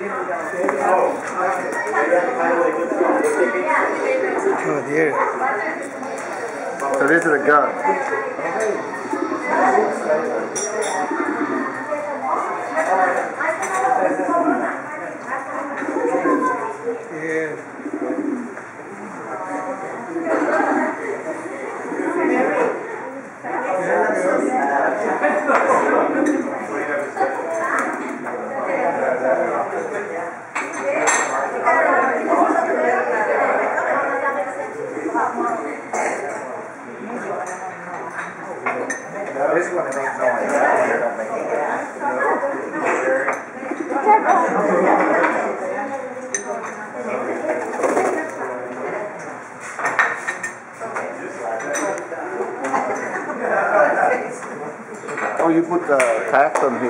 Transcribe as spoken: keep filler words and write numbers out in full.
Oh dear. So these are the guns. Yeah. This one makes noise. Oh, you put the tax on here.